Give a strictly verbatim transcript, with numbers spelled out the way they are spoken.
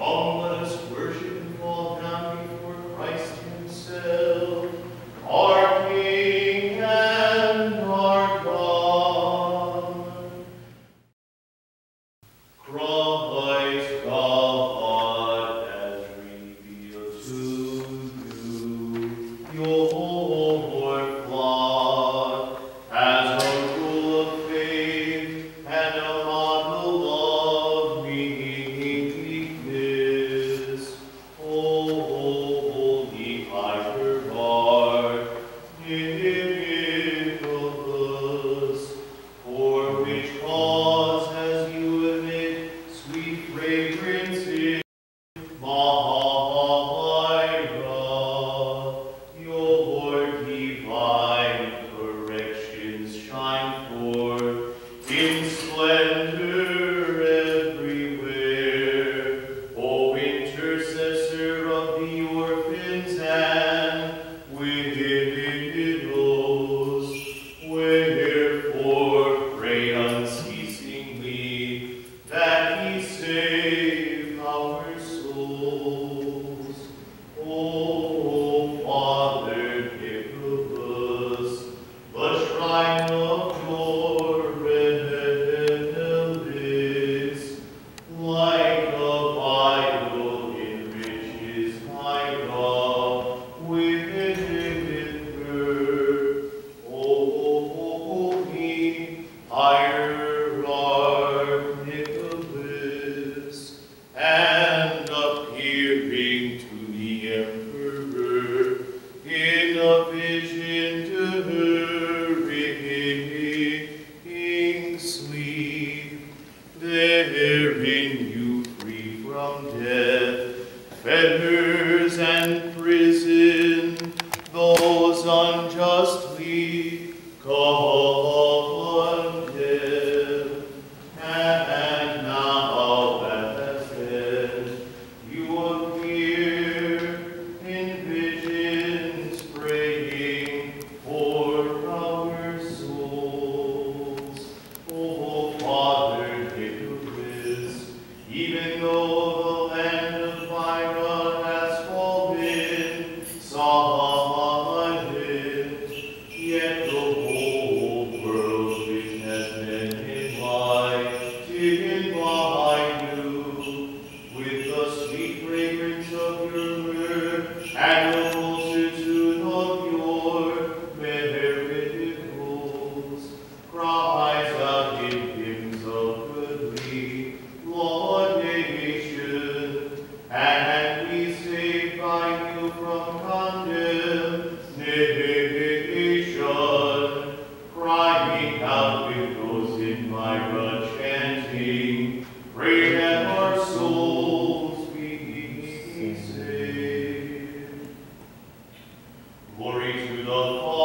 In splendor everywhere, O intercessor of the orphans and widows, wherefore pray unceasingly that he save our souls. O Father Nicholas, the shrine of your relics, like a vial enriches Myra with myrrh. O holy hierarch Nicholas, and appearing to the emperor in a vision during sleep, therein you free from death, fetters and prison, those unjustly condemned. And now at last you appear in visions, praying for our souls. O Father Nicholas, even though the land of Myra has fallen silent, yet the whole world which has been invited by you, with the sweet fragrance of your myrrh and the multitude of your miracles, cries out in hymns of goodly laudation, and be saved by you from condemnation, crying out with those in Myra chanting, pray that our souls be saved. Glory to the Father,